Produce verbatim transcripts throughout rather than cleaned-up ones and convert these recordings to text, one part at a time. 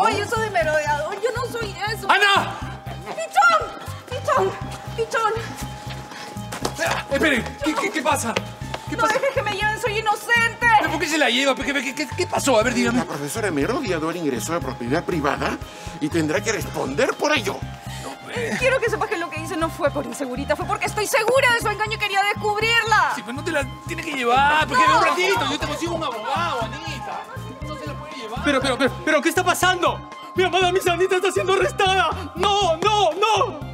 Ay, eso de merodeador, yo no soy eso. ¡Ana! ¡Pichón! ¡Pichón! ¡Pichón! Esperen, ¿qué, qué, qué pasa? ¿Qué No pasa? dejes que me lleven, soy inocente. ¿Pero por qué se la lleva? ¿Qué, qué, qué, qué pasó? A ver, dígame. La profesora merodeadora ingresó a propiedad privada y tendrá que responder por ello. Quiero que sepas que lo que hice no fue por insegurita, fue porque estoy segura de su engaño y quería descubrirla. Sí, pero no te la tiene que llevar. Porque no. Un ratito, yo te consigo un abogado, Anita. No se la puede llevar. Pero, pero, pero, pero, ¿qué está pasando? Mi amada Miss Anita está siendo arrestada. ¡No, no, no!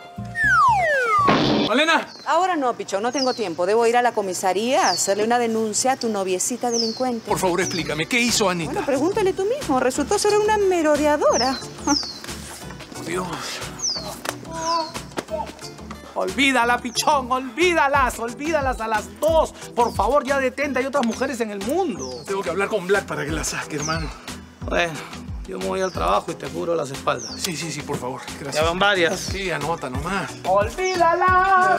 Malena. Ahora no, Pichón, no tengo tiempo. Debo ir a la comisaría a hacerle una denuncia a tu noviecita delincuente. Por favor, explícame, ¿qué hizo Anita? Bueno, pregúntale tú mismo. Resultó ser una merodeadora. Por Dios. Olvídala, Pichón, olvídalas, olvídalas a las dos. Por favor, ya detente, hay otras mujeres en el mundo. Tengo que hablar con Black para que la saque, hermano. Bueno, yo me voy al trabajo y te cubro las espaldas. Sí, sí, sí, por favor. Gracias. Ya van varias. Sí, anota nomás. ¡Olvídala!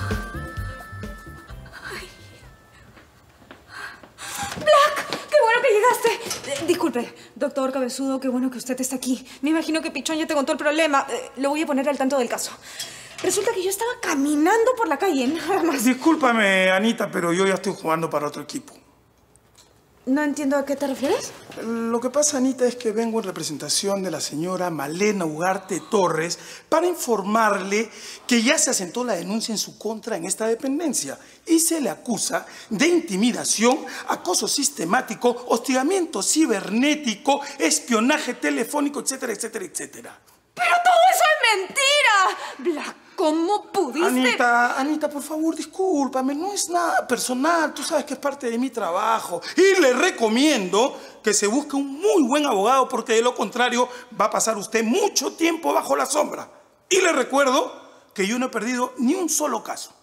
¡Black! ¡Qué bueno que llegaste! Eh, disculpe, doctor Cabezudo, qué bueno que usted está aquí. Me imagino que Pichón ya te contó el problema. Eh, lo voy a poner al tanto del caso. Resulta que yo estaba caminando por la calle, nada más. Discúlpame, Anita, pero yo ya estoy jugando para otro equipo. No entiendo a qué te refieres. Lo que pasa, Anita, es que vengo en representación de la señora Malena Ugarte Torres para informarle que ya se asentó la denuncia en su contra en esta dependencia y se le acusa de intimidación, acoso sistemático, hostigamiento cibernético, espionaje telefónico, etcétera, etcétera, etcétera. ¡Pero todo eso es mentira! Black, ¿cómo pudiste...? Anita, Anita, por favor, discúlpame. No es nada personal. Tú sabes que es parte de mi trabajo. Y le recomiendo que se busque un muy buen abogado porque de lo contrario va a pasar usted mucho tiempo bajo la sombra. Y le recuerdo que yo no he perdido ni un solo caso.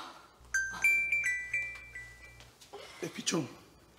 Es Pichón.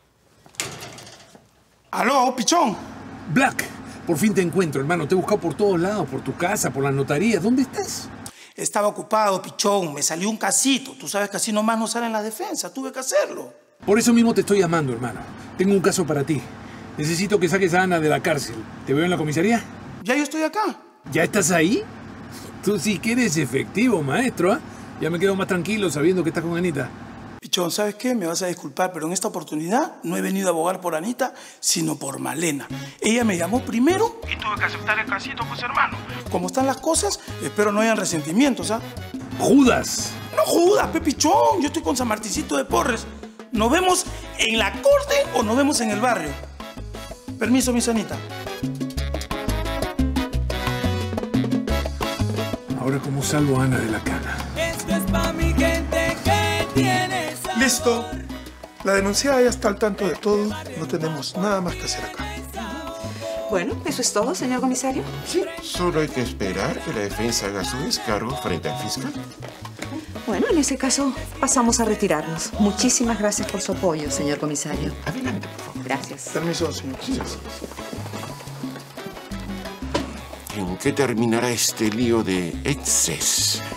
¿Aló, Pichón? Black, por fin te encuentro, hermano. Te he buscado por todos lados, por tu casa, por la notaría. ¿Dónde estás? Estaba ocupado, Pichón. Me salió un casito. Tú sabes que así nomás no salen las defensas. Tuve que hacerlo. Por eso mismo te estoy llamando, hermano. Tengo un caso para ti. Necesito que saques a Ana de la cárcel. ¿Te veo en la comisaría? Ya yo estoy acá. ¿Ya estás ahí? Tú sí que eres efectivo, maestro, ¿ah? ¿eh? Ya me quedo más tranquilo sabiendo que estás con Anita. Pichón, ¿sabes qué? Me vas a disculpar, pero en esta oportunidad no he venido a abogar por Anita, sino por Malena. Ella me llamó primero y tuve que aceptar el casito, pues, hermano. Como están las cosas, espero no hayan resentimientos, ¿ah? ¡Judas! No Judas, pe Pichón. Yo estoy con San Martincito de Porres. ¿Nos vemos en la corte o nos vemos en el barrio? Permiso, mi Anita. Ahora, ¿cómo salvo a Ana de la cana? Esto es pa' mi gente que tiene sabor. Listo. La denunciada ya está al tanto de todo. No tenemos nada más que hacer acá. Bueno, ¿eso es todo, señor comisario? Sí, solo hay que esperar que la defensa haga su descargo frente al fiscal. Bueno, en ese caso pasamos a retirarnos. Muchísimas gracias por su apoyo, señor comisario. Adelante, por favor. Gracias. Permiso, señor. Sí, sí, sí. ¿En qué terminará este lío de exces?